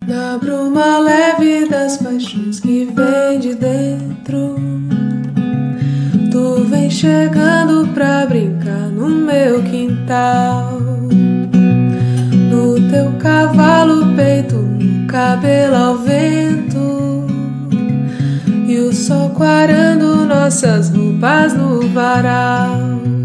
Na bruma leve das paixões que vem de dentro, tu vem chegando pra brincar no meu quintal. No teu cavalo peito, no cabelo ao vento, e o sol quarando nossas roupas no varal.